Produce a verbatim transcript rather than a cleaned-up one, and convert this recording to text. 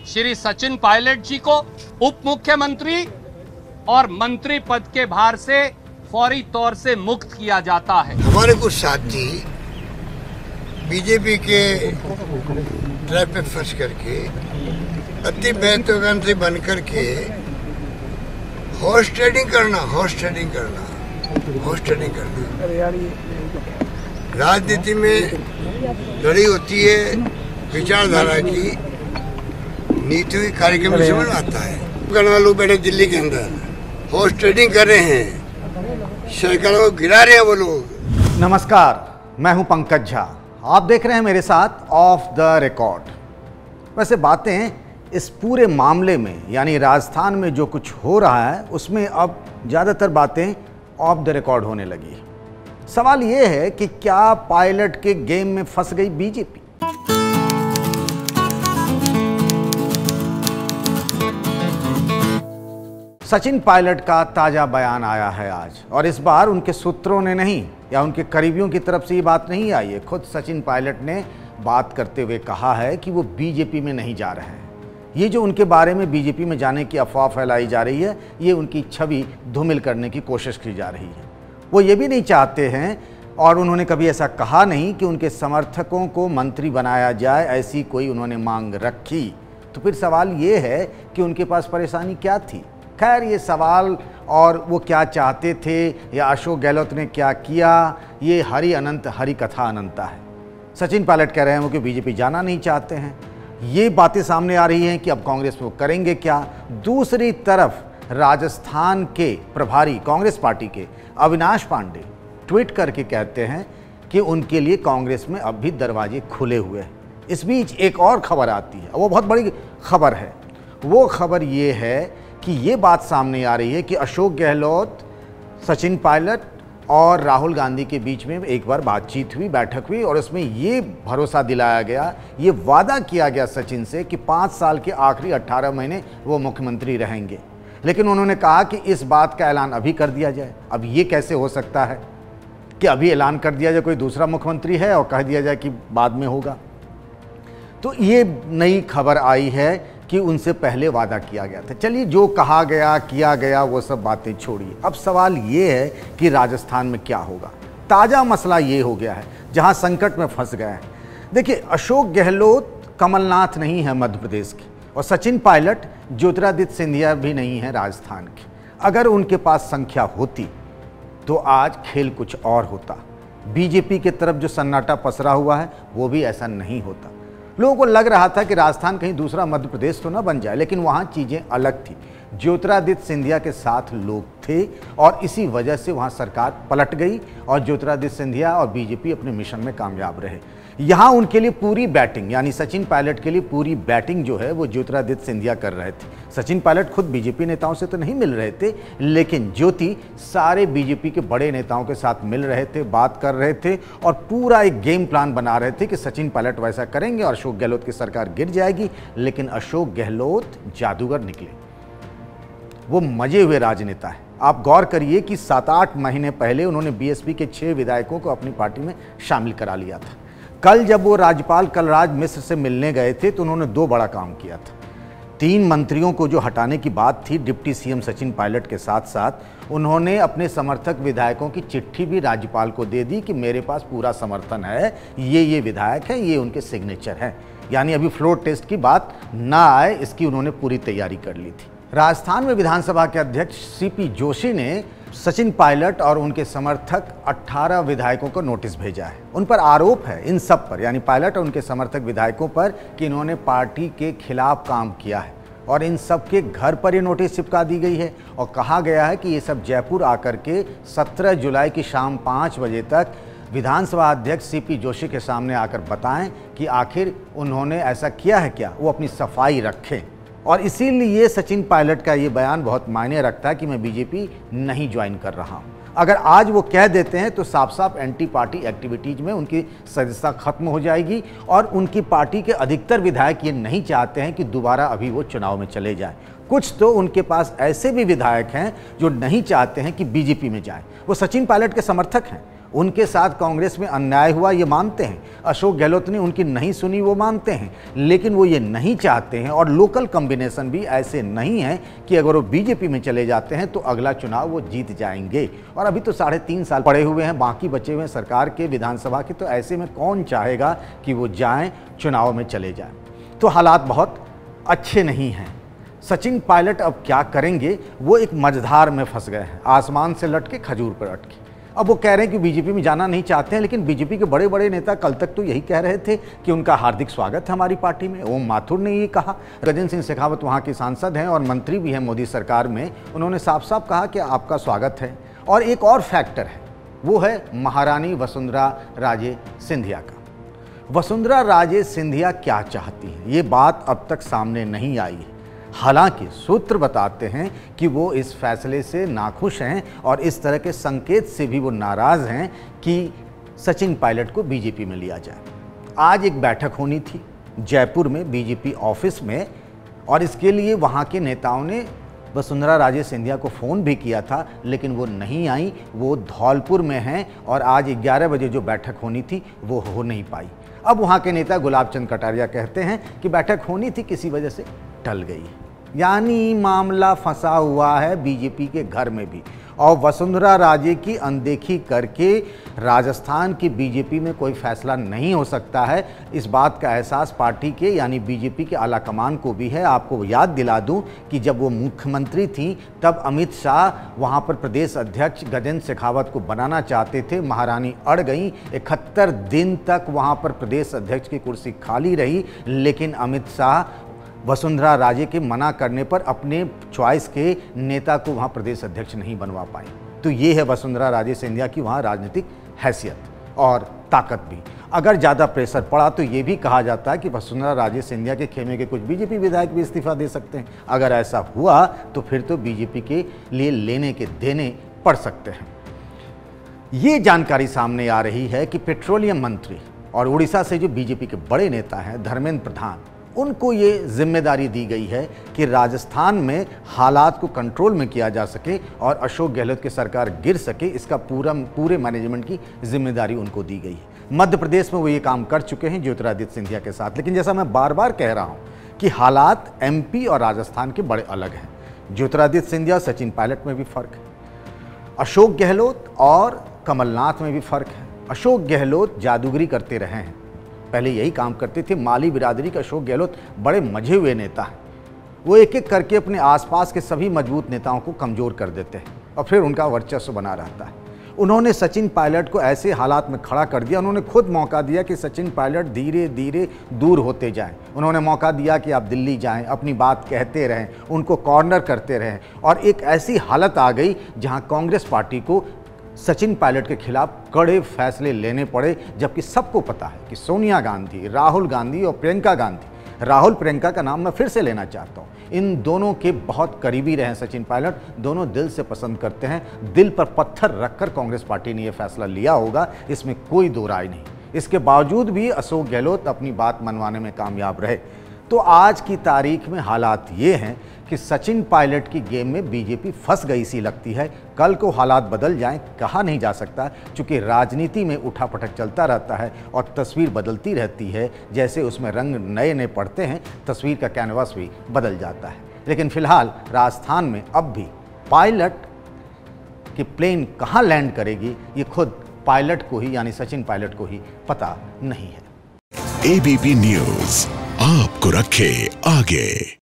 श्री सचिन पायलट जी को उप मुख्यमंत्री और मंत्री पद के भार से फौरी तौर से मुक्त किया जाता है। हमारे कुछ साथी बीजेपी के ट्रैप पे फंस करके अति महत्वाकांक्षी बन करके हॉर्स ट्रेडिंग करना हॉर्स ट्रेडिंग करना हॉर्स ट्रेडिंग करना राजनीति में लड़ी होती है विचारधारा की, नीति कार्यक्रम समझ आता है। करने वाले लोग बैठे दिल्ली के अंदर हॉर्स ट्रेडिंग कर रहे हैं, सरकारों को गिरा रहे हैं वो लोग। नमस्कार, मैं हूं पंकज झा, आप देख रहे हैं मेरे साथ ऑफ द रिकॉर्ड। वैसे बातें इस पूरे मामले में यानी राजस्थान में जो कुछ हो रहा है उसमें अब ज़्यादातर बातें ऑफ द रिकॉर्ड होने लगी। सवाल ये है कि क्या पायलट के गेम में फंस गई बीजेपी? सचिन पायलट का ताजा बयान आया है आज, और इस बार उनके सूत्रों ने नहीं या उनके करीबियों की तरफ से ये बात नहीं आई है। खुद सचिन पायलट ने बात करते हुए कहा है कि वो बीजेपी में नहीं जा रहे हैं। ये जो उनके बारे में बीजेपी में जाने की अफवाह फैलाई जा रही है, ये उनकी छवि धूमिल करने की कोशिश की जा रही है। वो ये भी नहीं चाहते हैं और उन्होंने कभी ऐसा कहा नहीं कि उनके समर्थकों को मंत्री बनाया जाए, ऐसी कोई उन्होंने मांग रखी। तो फिर सवाल ये है कि उनके पास परेशानी क्या थी? खैर, ये सवाल और वो क्या चाहते थे या अशोक गहलोत ने क्या किया, ये हरि अनंत हरि कथा अनंता है। सचिन पायलट कह रहे हैं वो कि बीजेपी जाना नहीं चाहते हैं। ये बातें सामने आ रही हैं कि अब कांग्रेस में वो करेंगे क्या। दूसरी तरफ राजस्थान के प्रभारी कांग्रेस पार्टी के अविनाश पांडे ट्वीट करके कहते हैं कि उनके लिए कांग्रेस में अब भी दरवाजे खुले हुए हैं। इस बीच एक और खबर आती है, वो बहुत बड़ी खबर है। वो खबर ये है कि ये बात सामने आ रही है कि अशोक गहलोत, सचिन पायलट और राहुल गांधी के बीच में एक बार बातचीत हुई, बैठक हुई, और उसमें ये भरोसा दिलाया गया, ये वादा किया गया सचिन से कि पाँच साल के आखिरी अट्ठारह महीने वो मुख्यमंत्री रहेंगे। लेकिन उन्होंने कहा कि इस बात का ऐलान अभी कर दिया जाए। अब ये कैसे हो सकता है कि अभी ऐलान कर दिया जाए कोई दूसरा मुख्यमंत्री है और कह दिया जाए कि बाद में होगा? तो ये नई खबर आई है कि उनसे पहले वादा किया गया था। चलिए, जो कहा गया किया गया वो सब बातें छोड़िए। अब सवाल ये है कि राजस्थान में क्या होगा। ताज़ा मसला ये हो गया है जहां संकट में फंस गए हैं। देखिए, अशोक गहलोत कमलनाथ नहीं है मध्य प्रदेश के, और सचिन पायलट ज्योतिरादित्य सिंधिया भी नहीं है राजस्थान के। अगर उनके पास संख्या होती तो आज खेल कुछ और होता। बीजेपी की तरफ जो सन्नाटा पसरा हुआ है वो भी ऐसा नहीं होता। लोगों को लग रहा था कि राजस्थान कहीं दूसरा मध्य प्रदेश तो ना बन जाए, लेकिन वहाँ चीज़ें अलग थी। ज्योतिरादित्य सिंधिया के साथ लोग थे और इसी वजह से वहाँ सरकार पलट गई और ज्योतिरादित्य सिंधिया और बीजेपी अपने मिशन में कामयाब रहे। यहाँ उनके लिए पूरी बैटिंग, यानी सचिन पायलट के लिए पूरी बैटिंग जो है वो ज्योतिरादित्य सिंधिया कर रहे थे। सचिन पायलट खुद बीजेपी नेताओं से तो नहीं मिल रहे थे, लेकिन ज्योति सारे बीजेपी के बड़े नेताओं के साथ मिल रहे थे, बात कर रहे थे और पूरा एक गेम प्लान बना रहे थे कि सचिन पायलट वैसा करेंगे और अशोक गहलोत की सरकार गिर जाएगी। लेकिन अशोक गहलोत जादूगर निकले, वो मजे हुए राजनेता है। आप गौर करिए कि सात आठ महीने पहले उन्होंने बीएसपी के छह विधायकों को अपनी पार्टी में शामिल करा लिया था। कल जब वो राज्यपाल कलराज मिश्र से मिलने गए थे तो उन्होंने दो बड़ा काम किया था। तीन मंत्रियों को जो हटाने की बात थी डिप्टी सीएम सचिन पायलट के साथ साथ, उन्होंने अपने समर्थक विधायकों की चिट्ठी भी राज्यपाल को दे दी कि मेरे पास पूरा समर्थन है, ये ये विधायक हैं, ये उनके सिग्नेचर हैं। यानी अभी फ्लोर टेस्ट की बात ना आए, इसकी उन्होंने पूरी तैयारी कर ली थी। राजस्थान में विधानसभा के अध्यक्ष सीपी जोशी ने सचिन पायलट और उनके समर्थक अठारह विधायकों को नोटिस भेजा है। उन पर आरोप है, इन सब पर, यानी पायलट और उनके समर्थक विधायकों पर, कि इन्होंने पार्टी के खिलाफ काम किया है और इन सब के घर पर ये नोटिस चिपका दी गई है और कहा गया है कि ये सब जयपुर आकर के सत्रह जुलाई की शाम पाँच बजे तक विधानसभा अध्यक्ष सीपी जोशी के सामने आकर बताएं कि आखिर उन्होंने ऐसा किया है क्या, वो अपनी सफाई रखें। और इसीलिए सचिन पायलट का ये बयान बहुत मायने रखता है कि मैं बीजेपी नहीं ज्वाइन कर रहा हूँ। अगर आज वो कह देते हैं तो साफ साफ एंटी पार्टी एक्टिविटीज में उनकी सदस्यता खत्म हो जाएगी और उनकी पार्टी के अधिकतर विधायक ये नहीं चाहते हैं कि दोबारा अभी वो चुनाव में चले जाएं। कुछ तो उनके पास ऐसे भी विधायक हैं जो नहीं चाहते हैं कि बीजेपी में जाए। वो सचिन पायलट के समर्थक हैं, उनके साथ कांग्रेस में अन्याय हुआ ये मानते हैं, अशोक गहलोत ने उनकी नहीं सुनी वो मानते हैं, लेकिन वो ये नहीं चाहते हैं और लोकल कॉम्बिनेशन भी ऐसे नहीं है कि अगर वो बीजेपी में चले जाते हैं तो अगला चुनाव वो जीत जाएंगे। और अभी तो साढ़े तीन साल पड़े हुए हैं, बाकी बचे हुए हैं सरकार के, विधानसभा के, तो ऐसे में कौन चाहेगा कि वो जाएं चुनाव में चले जाएं। तो हालात बहुत अच्छे नहीं हैं। सचिन पायलट अब क्या करेंगे, वो एक मझधार में फंस गए हैं, आसमान से लटके खजूर पर अटके। अब वो कह रहे हैं कि बीजेपी में जाना नहीं चाहते हैं, लेकिन बीजेपी के बड़े बड़े नेता कल तक तो यही कह रहे थे कि उनका हार्दिक स्वागत है हमारी पार्टी में। ओम माथुर ने ये कहा, गजेंद्र सिंह शेखावत वहाँ के सांसद हैं और मंत्री भी हैं मोदी सरकार में, उन्होंने साफ साफ कहा कि आपका स्वागत है। और एक और फैक्टर है, वो है महारानी वसुंधरा राजे सिंधिया का। वसुंधरा राजे सिंधिया क्या चाहती हैं, ये बात अब तक सामने नहीं आई है। हालांकि सूत्र बताते हैं कि वो इस फैसले से नाखुश हैं और इस तरह के संकेत से भी वो नाराज़ हैं कि सचिन पायलट को बीजेपी में लिया जाए। आज एक बैठक होनी थी जयपुर में बीजेपी ऑफिस में, और इसके लिए वहाँ के नेताओं ने वसुंधरा राजे सिंधिया को फ़ोन भी किया था, लेकिन वो नहीं आई। वो धौलपुर में हैं और आज ग्यारह बजे जो बैठक होनी थी वो हो नहीं पाई। अब वहाँ के नेता गुलाब चंद कटारिया कहते हैं कि बैठक होनी थी, किसी वजह से टल गई। यानी मामला फंसा हुआ है बीजेपी के घर में भी, और वसुंधरा राजे की अनदेखी करके राजस्थान की बीजेपी में कोई फैसला नहीं हो सकता है। इस बात का एहसास पार्टी के यानी बीजेपी के आला कमान को भी है। आपको याद दिला दूं कि जब वो मुख्यमंत्री थी तब अमित शाह वहां पर प्रदेश अध्यक्ष गजेंद्र शेखावत को बनाना चाहते थे, महारानी अड़ गई। इकहत्तर दिन तक वहां पर प्रदेश अध्यक्ष की कुर्सी खाली रही, लेकिन अमित शाह वसुंधरा राजे के मना करने पर अपने चॉइस के नेता को वहाँ प्रदेश अध्यक्ष नहीं बनवा पाई। तो ये है वसुंधरा राजे सिंधिया की वहाँ राजनीतिक हैसियत और ताकत भी। अगर ज़्यादा प्रेशर पड़ा तो ये भी कहा जाता है कि वसुंधरा राजे सिंधिया के खेमे के कुछ बीजेपी विधायक भी इस्तीफा दे सकते हैं। अगर ऐसा हुआ तो फिर तो बीजेपी के लिए लेने के देने पड़ सकते हैं। ये जानकारी सामने आ रही है कि पेट्रोलियम मंत्री और उड़ीसा से जो बीजेपी के बड़े नेता हैं धर्मेंद्र प्रधान, उनको ये जिम्मेदारी दी गई है कि राजस्थान में हालात को कंट्रोल में किया जा सके और अशोक गहलोत की सरकार गिर सके, इसका पूरा पूरे मैनेजमेंट की जिम्मेदारी उनको दी गई है। मध्य प्रदेश में वो ये काम कर चुके हैं ज्योतिरादित्य सिंधिया के साथ। लेकिन जैसा मैं बार बार कह रहा हूँ कि हालात एमपी और राजस्थान के बड़े अलग हैं। ज्योतिरादित्य सिंधिया सचिन पायलट में भी फ़र्क है, अशोक गहलोत और कमलनाथ में भी फ़र्क है। अशोक गहलोत जादूगरी करते रहे हैं, पहले यही काम करते थे। माली बिरादरी के अशोक गहलोत बड़े मजे हुए नेता हैं। वो एक एक करके अपने आसपास के सभी मजबूत नेताओं को कमज़ोर कर देते हैं और फिर उनका वर्चस्व बना रहता है। उन्होंने सचिन पायलट को ऐसे हालात में खड़ा कर दिया, उन्होंने खुद मौका दिया कि सचिन पायलट धीरे धीरे दूर होते जाएं। उन्होंने मौका दिया कि आप दिल्ली जाएं, अपनी बात कहते रहें, उनको कॉर्नर करते रहें, और एक ऐसी हालत आ गई जहां कांग्रेस पार्टी को सचिन पायलट के खिलाफ कड़े फैसले लेने पड़े। जबकि सबको पता है कि सोनिया गांधी, राहुल गांधी और प्रियंका गांधी, राहुल प्रियंका का नाम मैं फिर से लेना चाहता हूँ, इन दोनों के बहुत करीबी रहे सचिन पायलट। दोनों दिल से पसंद करते हैं, दिल पर पत्थर रखकर कांग्रेस पार्टी ने यह फैसला लिया होगा, इसमें कोई दो राय नहीं। इसके बावजूद भी अशोक गहलोत अपनी बात मनवाने में कामयाब रहे। तो आज की तारीख में हालात ये हैं कि सचिन पायलट की गेम में बीजेपी फंस गई सी लगती है। कल को हालात बदल जाएं, कहा नहीं जा सकता, क्योंकि राजनीति में उठापटक चलता रहता है और तस्वीर बदलती रहती है। जैसे उसमें रंग नए नए पड़ते हैं, तस्वीर का कैनवास भी बदल जाता है। लेकिन फिलहाल राजस्थान में अब भी पायलट की प्लेन कहाँ लैंड करेगी, ये खुद पायलट को ही यानी सचिन पायलट को ही पता नहीं है। एबीपी न्यूज़ आपको रखे आगे।